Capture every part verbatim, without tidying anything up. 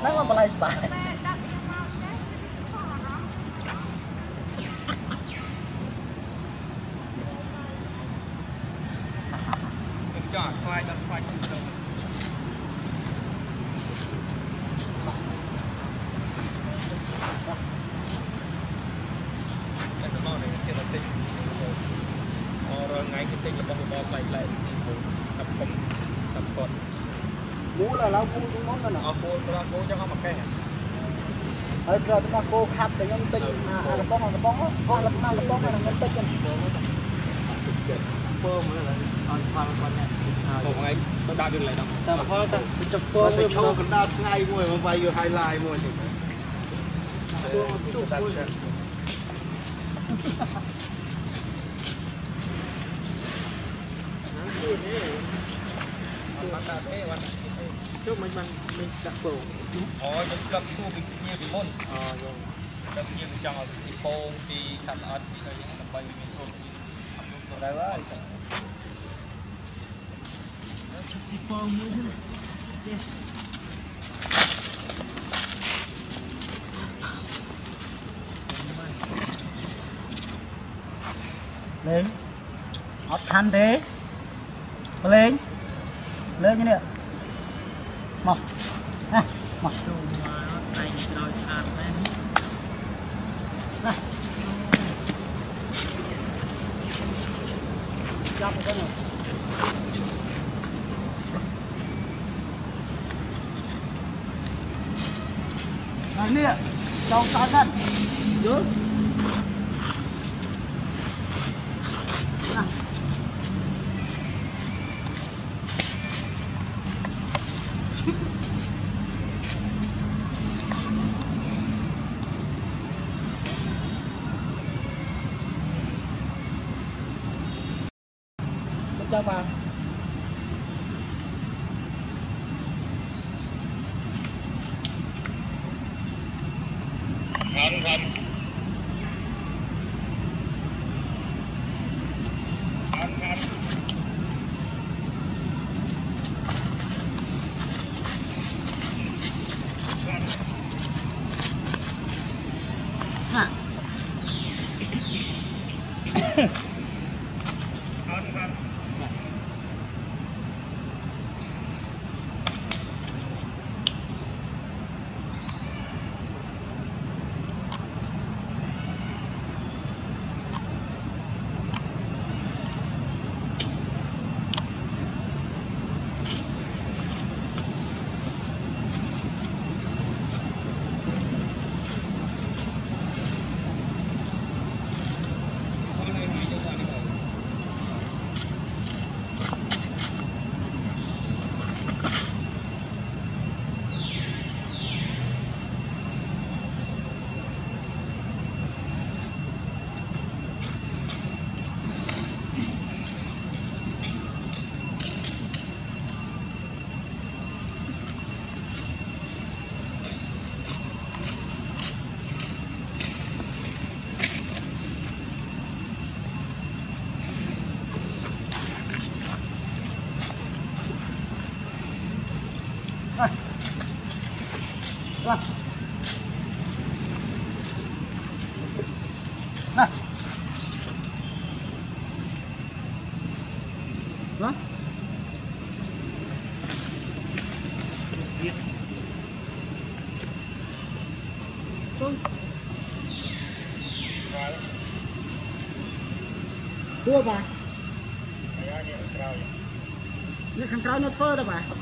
nó mà lại bài cho khoai cho khoai không được cái món này cái là tinh rồi ngay cái tinh là bông bông lại lại tập công tập con bố là lao bố cũng món là ờ cô cô cho con một cái ở rồi chúng ta cô khắp để nhân tinh à là bông là bông con là bông là bông là nhân tinh bơm mới là con con con này một ngày tôi đào được lại đâu tao có tao chụp cô với châu còn đào ngay mùi mà vay vừa highlight mùi thì chụp chụp mùi trước mình mình mình đặt cổ ôi mình cầm thu mình nhiều bị môn ờ rồi cầm nhiều bị chồng bị bông bị thằng ớt bị cái những tầm bay mình thôn đây quá đi phong nữa lên hót khăn thế lên lên như nè mọc nè mọc này cho một cái này này nè trong sao cân dưới cho vào gần gần gần gần hả Vâng. Này. Vâng. Vâng. Tua bà. Nó khăn trao nó phơ đó bà.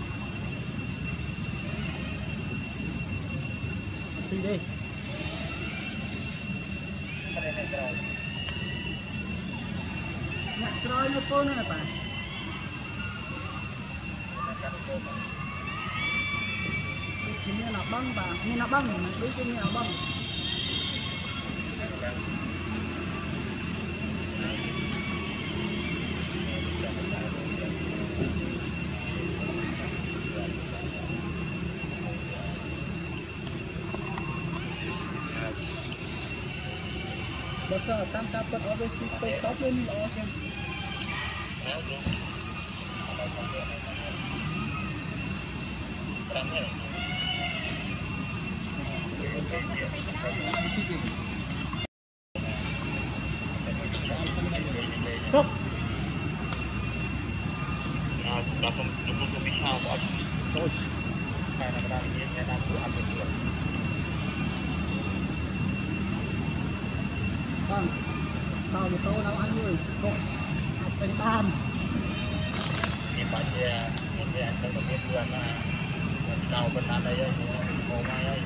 Xin đi. Nhạc trôi nó phơ nữa nè bà. Chỉ như là băng bà, như là băng, đối với như là băng. Basta tam dapat overseas stay top lên đó chứ. Không. À, là không đúng không bị sao bỏ thôi. Này là đang nghe nghe đang ăn được. Vâng. Sau một tô nào ăn rồi. Không. Ănเป็นตาม Thì bạn kia một cái anh đang biết luôn là nào bên ăn đây ấy, ngồi ngay ấy.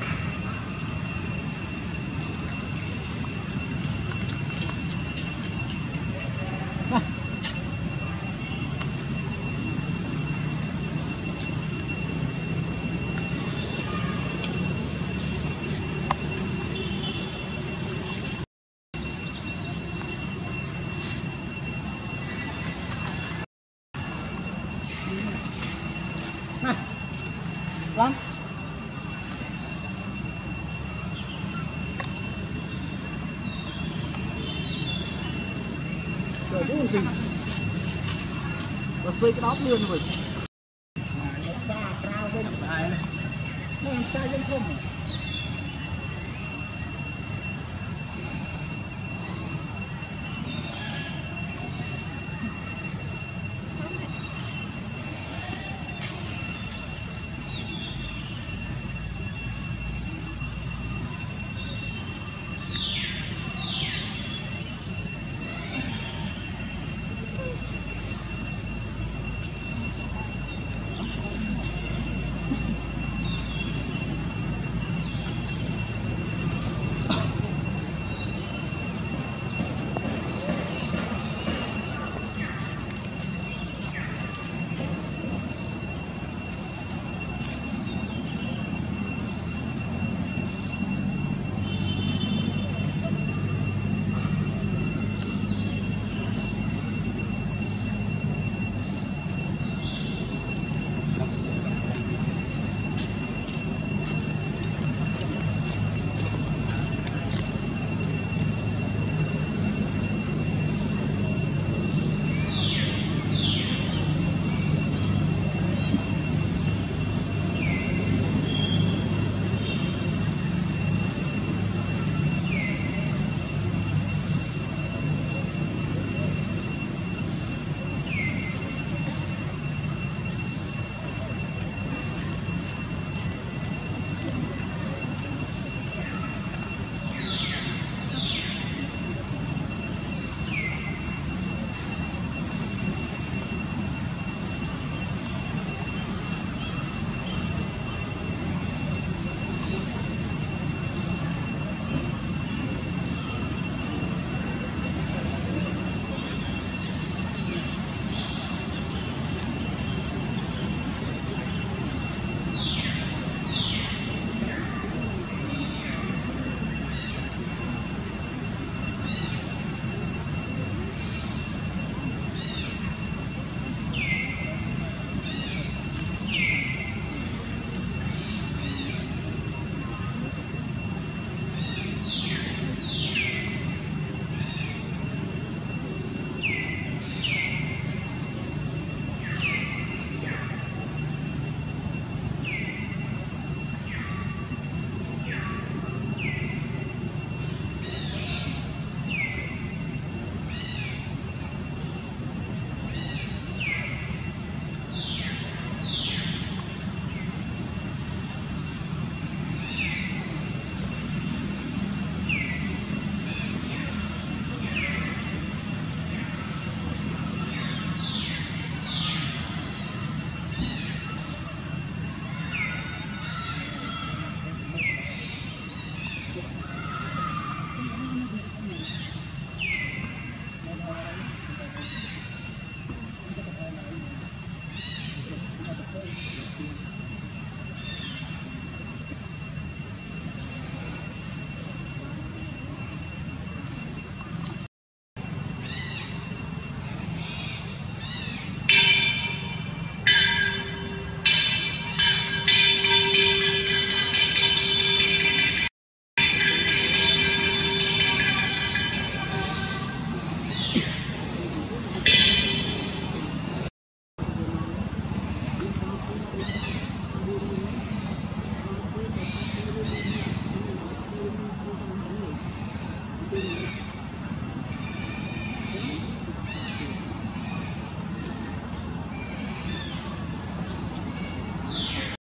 Này. Vâng. Trời ơi gì. Và phơi cái đó luôn rồi. Mà nó xa cao bên này. Nó xa dân không.